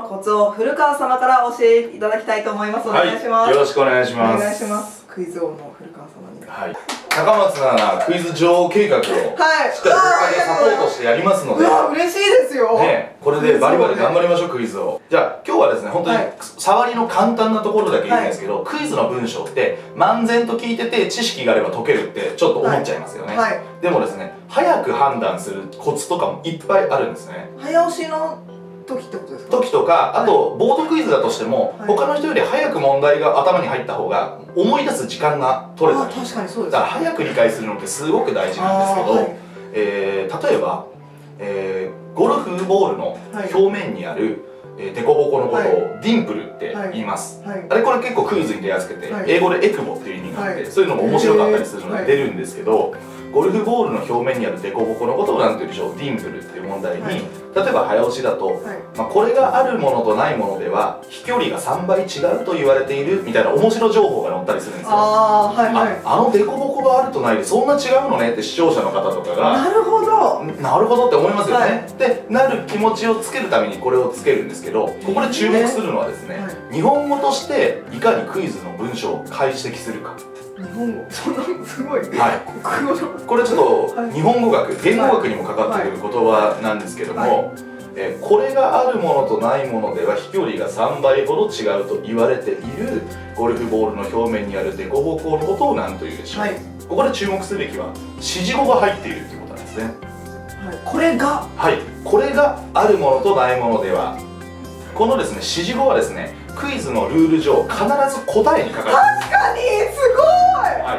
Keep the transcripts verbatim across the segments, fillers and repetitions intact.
コツを古川様から教えていただきたいと思います。お願いします。 はい、よろしくお願いします。 お願いします。クイズ王の古川様に。 はい。高松菜奈クイズ女王計画をしっかり僕からサポートしてやりますので。 うわ、嬉しいですよ。 ね、これでバリバリ頑張りましょう、クイズを。じゃあ今日はですね、本当に触りの簡単なところだけ言うんですけど、クイズの文章って漫然と聞いてて知識があれば解けるってちょっと思っちゃいますよね。でもですね、早く判断するコツとかもいっぱいあるんですね。 早押しの時ってことですか？ 時とか、あとボードクイズだとしても、他の人より早く問題が頭に入った方が思い出す時間が取れたり、 確かにそうです。 だから早く理解するのってすごく大事なんですけど、えー、例えば、えー、ゴルフボールの表面にある、えー、デコボコのことをディンプルって言います。あれこれ結構クイズに出やすくて、英語でエクボっていう意味があって、そういうのも面白かったりするので出るんですけど、ゴルフボールの表面にあるデコボコのことを何て言うんでしょう、ディンプルっていう問題に、はい、例えば早押しだと、はい、まあこれがあるものとないものでは飛距離がさんばい違うと言われているみたいな面白情報が載ったりするんですよ。あ、はいはい、あのデコボコがあるとないでそんな違うのねって視聴者の方とかがなるほどなるほどって思いますよね。はい、でなる気持ちをつけるためにこれをつけるんですけど、ここで注目するのはですね、はい、日本語としていかにクイズの文章を解析するか。 日本語、そんなすごい。はい。 国語の。これちょっと日本語学、言語学にもかかってくる言葉なんですけども、えこれがあるものとないものでは飛距離がさんばいほど違うと言われているゴルフボールの表面にあるデコボコのことを何というでしょう。はい、ここで注目すべきは指示語が入っているということなんですね。 はい。これが。はい。これがあるものとないものでは。このですね、指示語はですね、クイズのルール上必ず答えに書かれています。 確かにすごい。 はい、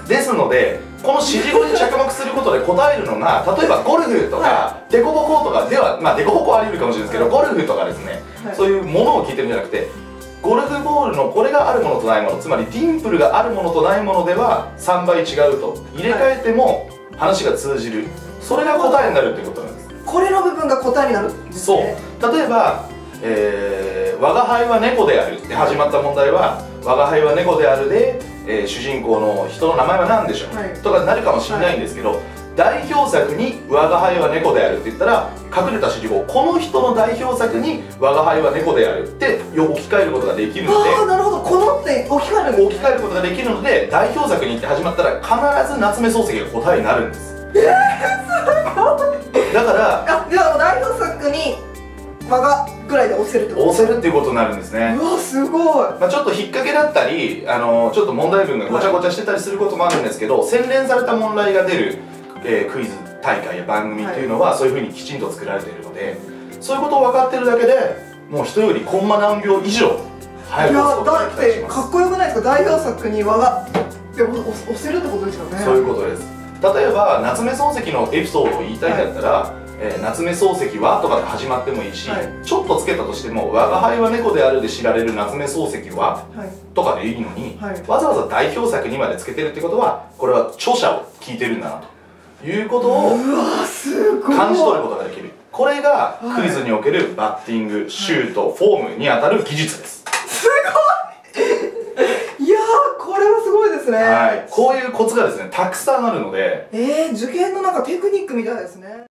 ですのでこの指示語に着目することで答えるのが例えばゴルフとかデコボコとかでは、まあデコボコはあり得るかもしれないですけど、ゴルフとかですね、はい、そういうものを聞いてるんじゃなくて、ゴルフボールのこれがあるものとないもの、つまりディンプルがあるものとないものではさんばい違うと入れ替えても話が通じる、それが答えになるということなんです。 これの部分が答えになるんですね。 そう、例えばえー、我が輩は猫であるって始まった問題は我が輩は猫であるで、えー、主人公の人の名前は何でしょう、はい、とかになるかもしれないんですけど、はい、代表作に「我が輩は猫である」って言ったら隠れた指示語、この人の代表作に「我が輩は猫である」って置き換えることができるので、 ああなるほど、このって置き換えるんですね。 置き換えることができるので代表作にって始まったら必ず夏目漱石が答えになるんです。 えー、すごい。だからあじゃあ代表作に我がぐらいで押せるってこと押せるっていうことになるんですね。 うわすごい。 まあちょっと引っ掛けだったり、あのちょっと問題文がごちゃごちゃしてたりすることもあるんですけど、はい、洗練された問題が出る、えー、クイズ大会や番組っていうのは、はい、そういうふうにきちんと作られているので、そういうことを分かってるだけでもう人よりコンマ何秒以上早く押すことができたりします。 いやだってかっこよくないですか、代表作に我がでも押せるってことですよね。 そういうことです。例えば夏目漱石のエピソードを言いたいんだったら、はい、えー、夏目漱石はとかで始まってもいいし、はい、ちょっとつけたとしても「我が輩は猫である」で知られる夏目漱石は、はい、とかでいいのに、はい、わざわざ代表作にまでつけてるってことはこれは著者を聞いてるんだなということを感じ取ることができる。これがクイズにおけるバッティング、シュート、フォームにあたる技術です。 すごいいやーこれはすごいですね。 はい、こういうコツがですねたくさんあるので、 えー、受験のなんかテクニックみたいですね。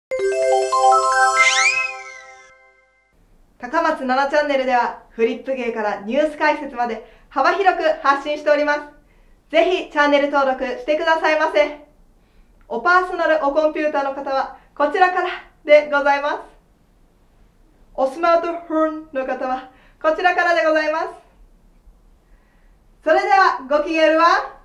高松菜奈チャンネルではフリップ芸からニュース解説まで幅広く発信しております。ぜひチャンネル登録してくださいませ。おパーソナルおコンピューターの方はこちらからでございます。おスマートフォンの方はこちらからでございます。それではごきげんは。